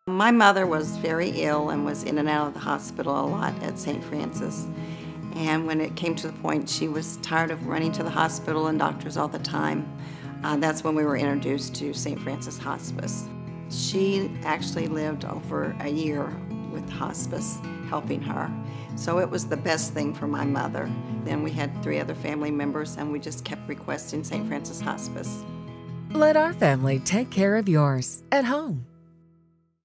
My mother was very ill and was in and out of the hospital a lot at St. Francis. And when it came to the point she was tired of running to the hospital and doctors all the time, that's when we were introduced to St. Francis Hospice. She actually lived over a year with hospice, helping her. So it was the best thing for my mother. Then we had 3 other family members, and we just kept requesting St. Francis Hospice. Let our family take care of yours at home.